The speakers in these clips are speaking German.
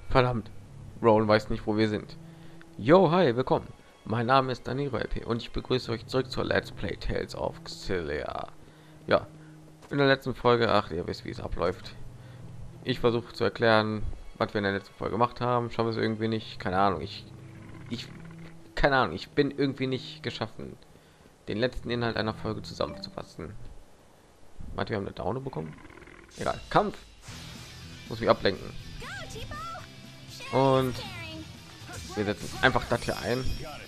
Verdammt, Rowan weiß nicht, wo wir sind. Yo, hi, willkommen. Mein Name ist Danilo LP und ich begrüße euch zurück zur Let's Play Tales of Xillia. Ja, in der letzten Folge, ach, ihr wisst, wie es abläuft. Ich versuche zu erklären, was wir in der letzten Folge gemacht haben. Schaffen wir es irgendwie nicht. Keine Ahnung, ich, keine Ahnung, ich bin irgendwie nicht geschaffen, den letzten Inhalt einer Folge zusammenzufassen. Meint, wir haben eine Daune bekommen? Egal, Kampf! Muss mich ablenken. Und wir setzen einfach das hier ein.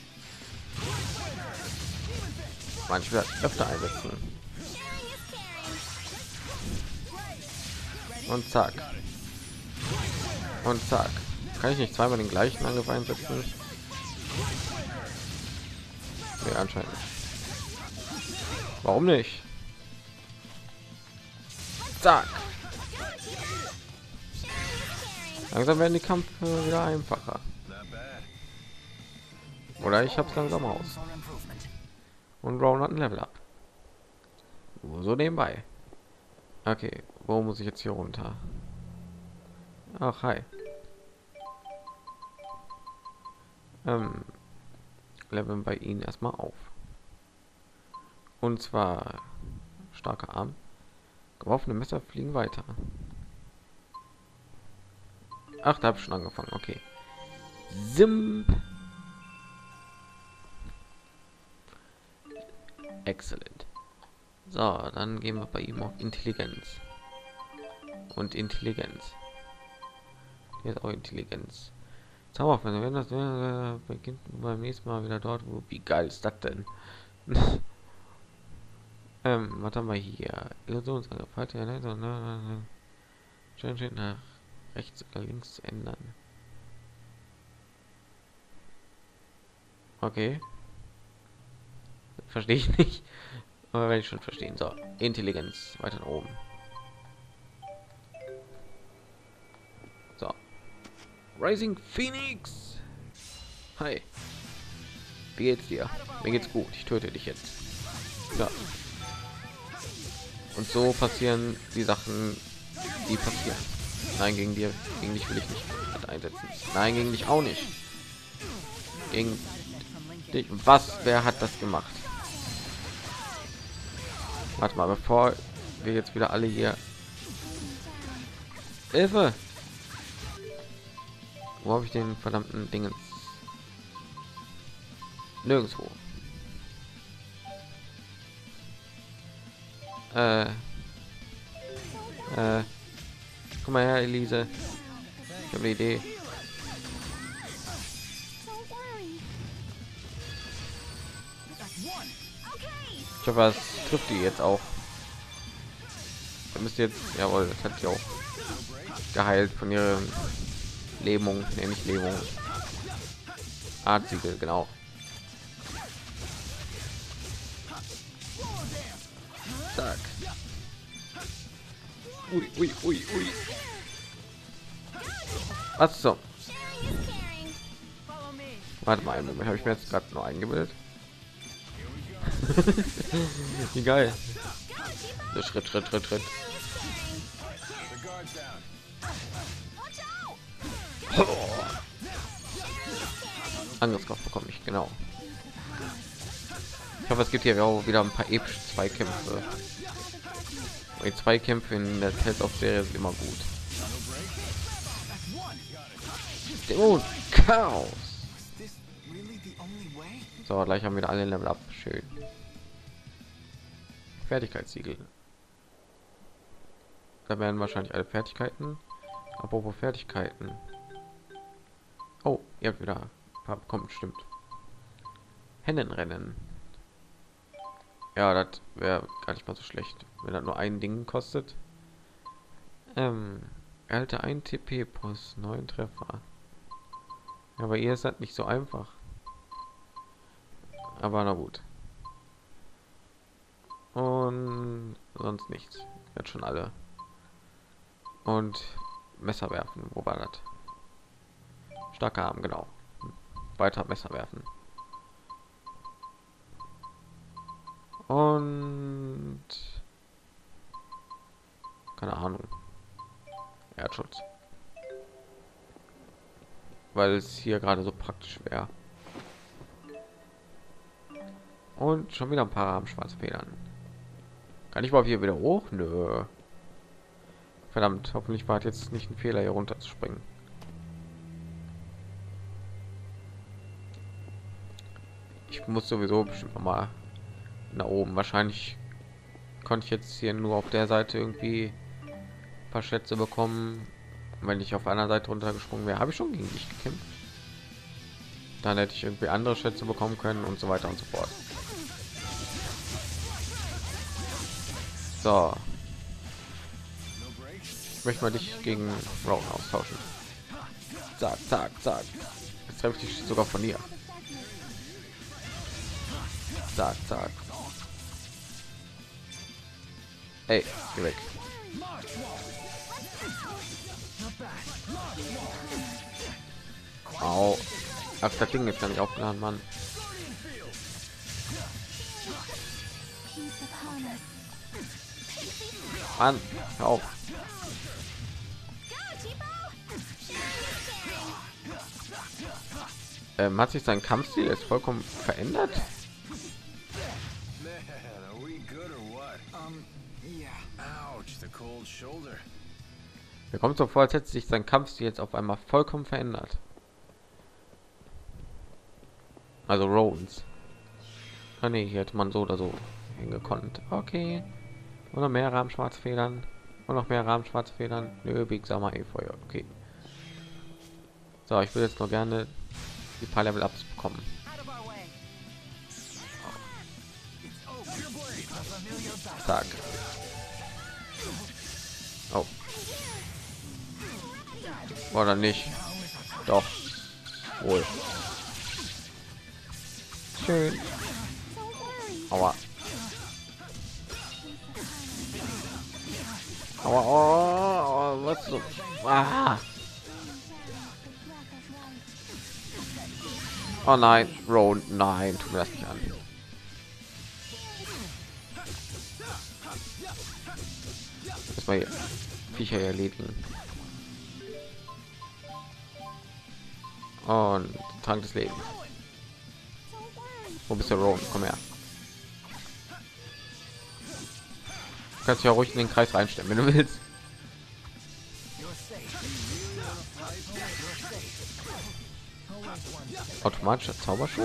Man, ich will das öfter einsetzen. Und zack. Und zack. Kann ich nicht zweimal den gleichen Angriff einsetzen? Nee, anscheinend nicht. Warum nicht? Zack. Langsam werden die Kämpfe wieder einfacher. Oder ich hab's langsam aus. Und Rowan hat ein Level up. Nur so nebenbei. Okay, wo muss ich jetzt hier runter? Ach, hi. Leveln bei ihnen erstmal auf. Und zwar starker Arm. Geworfene Messer fliegen weiter. Ach, da habe ich schon angefangen. Okay. Simp. Excellent. So, dann gehen wir bei ihm auf Intelligenz. Und Intelligenz. Hier ist auch Intelligenz. Zauberhaft, wenn das beginnt beim nächsten Mal wieder dort, wo. Wie geil ist das denn? Was haben wir hier? Illusionsangriff. Schön nach rechts oder links zu ändern. Okay. Verstehe ich nicht. Aber werde ich schon verstehen. So, Intelligenz weiter nach oben. So. Rising Phoenix. Hi. Wie geht's dir? Mir geht's gut. Ich töte dich jetzt. Ja. Und so passieren die Sachen, die passieren. Nein, gegen dich will ich nicht einsetzen. Nein, gegen dich auch nicht. Gegen dich. Was? Wer hat das gemacht? Warte mal, bevor wir jetzt wieder alle hier. Hilfe! Wo habe ich den verdammten Dingen? Nirgendwo. Komm mal her, Elise. Ich habe eine Idee. Ich hoffe, was trifft die jetzt auch. Ihr müsst jetzt, jawohl, das hat sie auch geheilt von ihren Lähmung, nämlich Lähmung. Artsiegel, genau. Zack. Ui, ui, ui, ui. Was so? Warte mal, habe ich mir jetzt gerade nur eingebildet. Wie geil. So, Schritt. Angriffskraft bekomme ich, genau. Ich hoffe, es gibt hier auch wieder ein paar epische Zweikämpfe. Die Zweikämpfe in der Tales of Serie sind immer gut. Dämon Chaos. So, gleich haben wir alle Level up. Schön. Fertigkeitssiegel. Da werden wahrscheinlich alle Fertigkeiten. Apropos Fertigkeiten. Oh, ihr habt wieder ein paar bekommen, stimmt. Hennenrennen. Ja, das wäre gar nicht mal so schlecht, wenn das nur ein Ding kostet. Erhalte ein TP plus 9 Treffer. Ja, aber ihr ist das nicht so einfach. Aber na gut. Und sonst nichts. Jetzt schon alle. Und Messer werfen. Wo war das? Starker Arm, genau. Weiter Messer werfen. Und keine Ahnung. Erdschutz. weil es hier gerade so praktisch wäre. Und schon wieder ein paar haben schwarze Federn. Kann ich mal hier wieder hoch? Nö. Verdammt, hoffentlich war es jetzt nicht ein Fehler, hier runter zu springen. Ich muss sowieso bestimmt noch mal nach oben. Wahrscheinlich konnte ich jetzt hier nur auf der Seite irgendwie ein paar Schätze bekommen. Wenn ich auf einer Seite runtergesprungen wäre, habe ich schon gegen dich gekämpft. Dann hätte ich irgendwie andere Schätze bekommen können und so weiter und so fort. So. Ich möchte mal dich gegen Rowan austauschen. Zack, zack, zack. Jetzt treffe ich dich sogar von hier. Zack, zack. Ey, geh weg. Au. Ach, das Ding ist gar nicht aufgeladen, Mann. Mann, hör auf. Hat sich sein Kampfstil jetzt vollkommen verändert? Mir kommt so vor, als hätte sich sein Kampfstil jetzt auf einmal vollkommen verändert. Also Rowans. Ah nee, hier hätte man so oder so hingekonnt. Okay. Und noch mehr Rahmenschwarzfedern. Und noch mehr Rahmenschwarzfedern. Nö, biegsamer Efeu. Okay. So, ich will jetzt noch gerne die paar Level Ups bekommen. Zack. Oh. Oder nicht? Doch. Wohl. Schön. Aua. Aua, oh, was so? Ah. Oh nein, Rowan, nein, tu mir das nicht an. Das war hier Viecher erledigen. Und Trank des Lebens. Wo bist du, Rowan? Komm her. Du kannst ja ruhig in den Kreis reinstellen, wenn du willst. Automatischer Zauberschutz.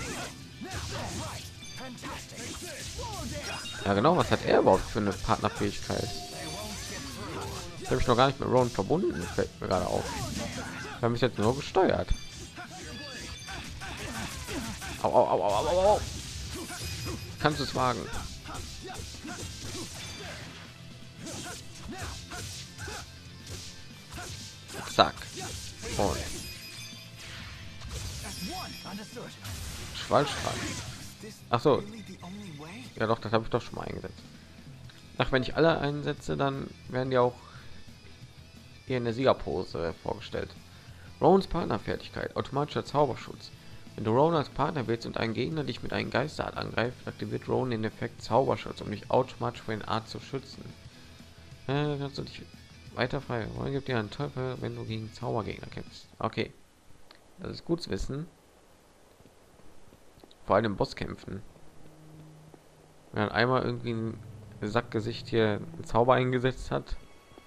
Ja genau, was hat er überhaupt für eine Partnerfähigkeit? Das habe ich noch gar nicht mit Rowan verbunden, fällt mir gerade auf. Wir haben mich jetzt nur gesteuert. Au, au, au, au, au, au. Kannst du es wagen? Zack. Und Schwallstrahl. Ach so. Ja doch, das habe ich doch schon mal eingesetzt. Ach, wenn ich alle einsetze, dann werden die auch hier in der Siegerpose vorgestellt. Rowans Partnerfertigkeit, automatischer Zauberschutz. Wenn du Rowan als Partner willst und ein Gegner dich mit einem Geisterart angreift, aktiviert Rowan den Effekt Zauberschutz, um dich automatisch für den Art zu schützen. Kannst du dich weiter frei. Rowan gibt dir einen Teufel, wenn du gegen Zaubergegner kämpfst. Okay, das ist gut zu wissen. Vor allem im Bosskämpfen. Wenn man einmal irgendwie ein Sackgesicht hier ein Zauber eingesetzt hat,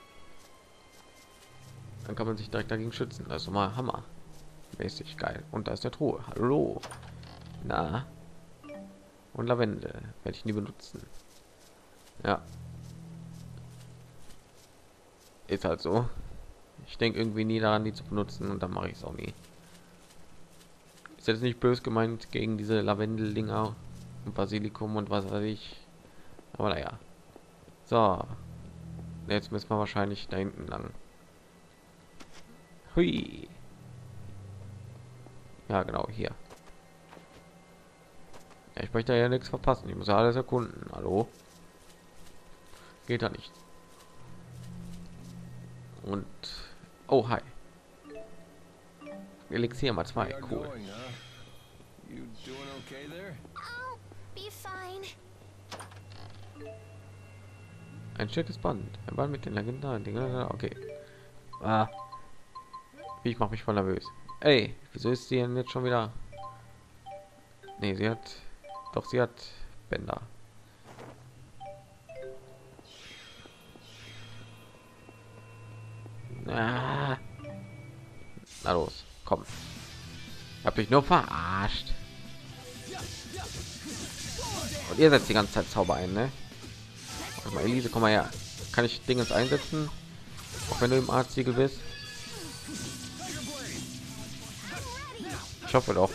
dann kann man sich direkt dagegen schützen. Das ist mal Hammer. Mäßig geil. Und da ist der Truhe. Hallo. Na. Und Lavende werde ich nie benutzen. Ja. Ist halt so. Ich denke irgendwie nie daran, die zu benutzen und dann mache ich es auch nie. Ist jetzt nicht böse gemeint gegen diese Lavendeldinger und Basilikum und was weiß ich. Aber naja. So. Jetzt müssen wir wahrscheinlich da hinten lang. Hui. Ja, genau, hier. Ja, ich möchte ja nichts verpassen. Ich muss alles erkunden. Hallo? Geht da nicht. Und... Oh, hi. Elixier mal 2. Cool. Ein schickes Band. Ein Band mit den legendären Dingen. Okay. Ah. Ich mache mich voll nervös. Ey, wieso ist sie denn jetzt schon wieder? Nee, sie hat... Doch, sie hat Bänder. Ah. Na los, komm. Hab dich nur verarscht. Und ihr setzt die ganze Zeit Zauber ein, ne? Warte mal, Elise, komm mal her. Kann ich Dingens einsetzen? Auch wenn du im Arztsiegel bist? Ich hoffe doch.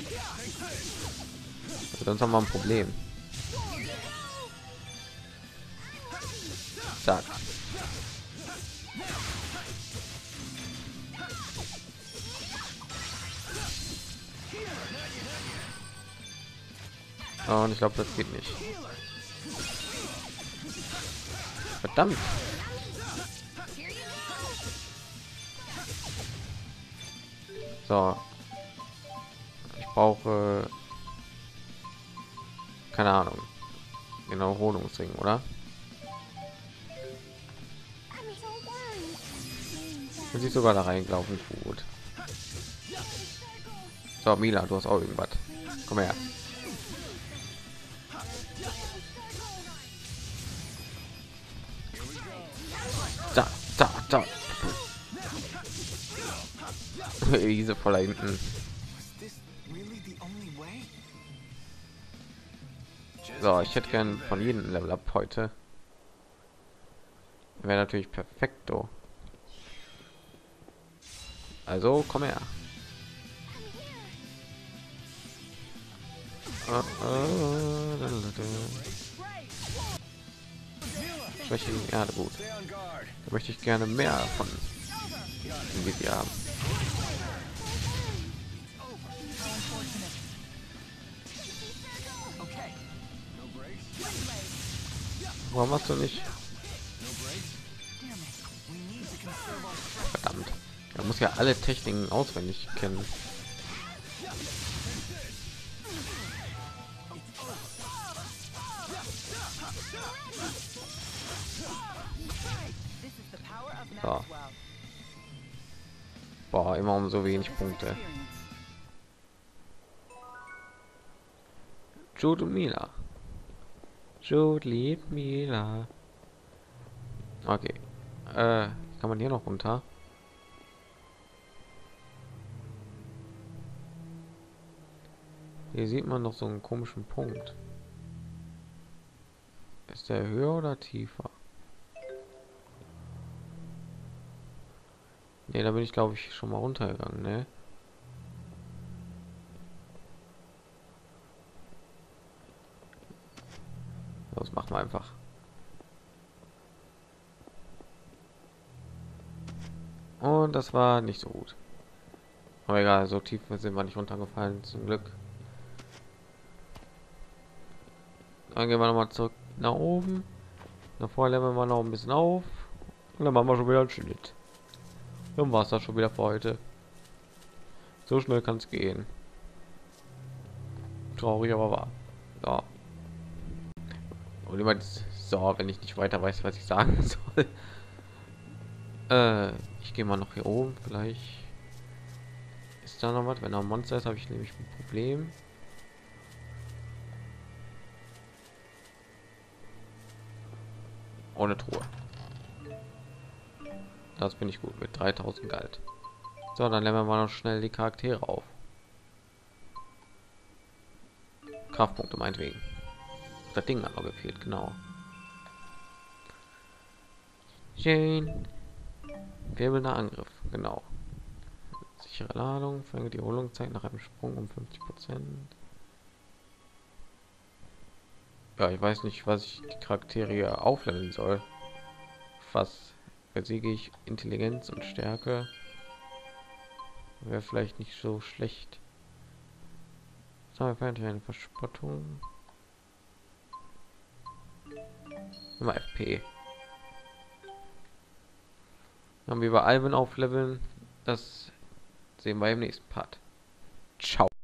Sonst haben wir ein Problem. Zack. Oh, und ich glaube, das geht nicht. Verdammt. So. Ich brauche... keine Ahnung. Den Erholungsring, oder? Man sieht sogar da reingelaufen. Gut. So, Mila, du hast auch irgendwas. Komm her. Da. Diese voller hinten. So, ich hätte gern von jedem Level ab heute. Wäre natürlich perfekto. Also, komm her. Schwäche gegen Erde, gut. Da möchte ich gerne mehr von, wie wir haben. Warum hast du nicht? Verdammt. Er muss ja alle Techniken auswendig kennen. So. Boah, immer um so wenig Punkte. Jude und Mila. Jude liebt Mila. Okay. Kann man hier noch runter? Hier sieht man noch so einen komischen Punkt. Ist der höher oder tiefer? Ne, da bin ich glaube ich schon mal runtergegangen, ne? Das machen wir einfach. Und das war nicht so gut. Aber egal, so tief sind wir nicht runtergefallen, zum Glück. Dann gehen wir noch mal zurück nach oben. Davor leveln wir noch ein bisschen auf. Und dann machen wir schon wieder einen Schnitt. Dann war es das schon wieder für heute. So schnell kann es gehen. Traurig, aber wahr. Ja. Und immer so, wenn ich nicht weiter weiß, was ich sagen soll. Ich gehe mal noch hier oben. Vielleicht ist da noch was. Wenn da ein Monster ist, habe ich nämlich ein Problem. Ohne Truhe. Das bin ich gut mit 3000 Geld. So, dann lernen wir mal noch schnell die Charaktere auf. Kraftpunkte meinetwegen. Das Ding hat noch gefehlt, genau. Jane. Wirbelnder Angriff, genau. Sichere Ladung, verringert die Erholungszeit nach einem Sprung um 50%. Ja, ich weiß nicht, was ich die Charaktere hier aufleveln soll. Was besiege ich? Intelligenz und Stärke. Wäre vielleicht nicht so schlecht. So, eine Verspottung. Immer FP. Dann wie wir Alben aufleveln, das sehen wir im nächsten Part. Ciao.